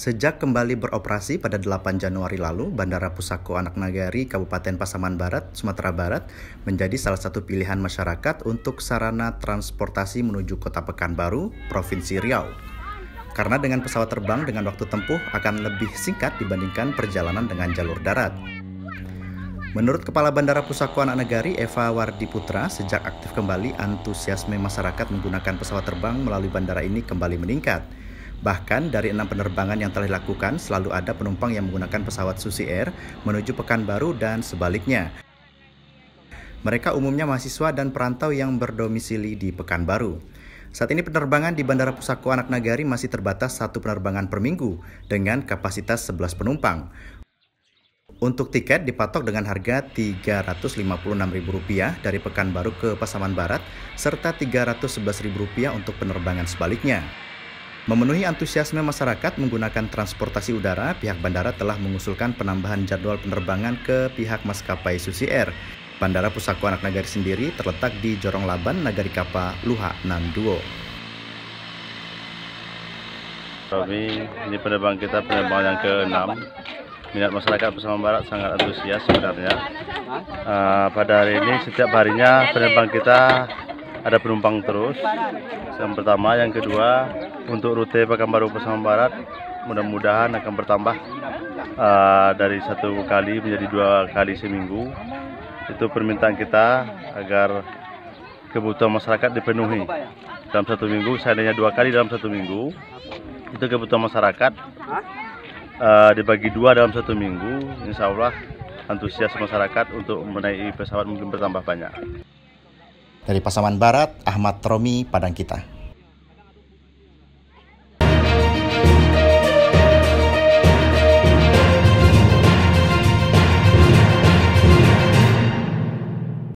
Sejak kembali beroperasi pada 8 Januari lalu, Bandara Pusako Anak Nagari, Kabupaten Pasaman Barat, Sumatera Barat, menjadi salah satu pilihan masyarakat untuk sarana transportasi menuju Kota Pekanbaru, Provinsi Riau. Karena dengan pesawat terbang dengan waktu tempuh akan lebih singkat dibandingkan perjalanan dengan jalur darat. Menurut Kepala Bandara Pusako Anak Nagari, Eva Wardi Putra, sejak aktif kembali, antusiasme masyarakat menggunakan pesawat terbang melalui bandara ini kembali meningkat. Bahkan dari 6 penerbangan yang telah dilakukan, selalu ada penumpang yang menggunakan pesawat Susi Air menuju Pekanbaru dan sebaliknya. Mereka umumnya mahasiswa dan perantau yang berdomisili di Pekanbaru. Saat ini penerbangan di Bandara Pusako Anak Nagari masih terbatas 1 penerbangan per minggu dengan kapasitas 11 penumpang. Untuk tiket dipatok dengan harga Rp356.000 dari Pekanbaru ke Pasaman Barat serta Rp311.000 untuk penerbangan sebaliknya. Memenuhi antusiasme masyarakat menggunakan transportasi udara, pihak bandara telah mengusulkan penambahan jadwal penerbangan ke pihak maskapai Susi Air. Bandara Pusako Anak Nagari sendiri terletak di Jorong Laban, Nagari Kapa, Luha, Nanduo. Ini penerbangan kita penerbangan yang ke-6. Minat masyarakat Pasaman Barat sangat antusias sebenarnya. Pada hari ini setiap harinya penerbangan kita ada penumpang terus. Yang pertama, yang kedua, untuk rute Pekanbaru Pasaman Barat mudah-mudahan akan bertambah dari 1 kali menjadi 2 kali seminggu. Itu permintaan kita agar kebutuhan masyarakat dipenuhi dalam 1 minggu. Seandainya 2 kali dalam 1 minggu, itu kebutuhan masyarakat dibagi 2 dalam 1 minggu. Insya Allah antusias masyarakat untuk menaiki pesawat mungkin bertambah banyak. Dari Pasaman Barat, Ahmad Romi, Padang Kita.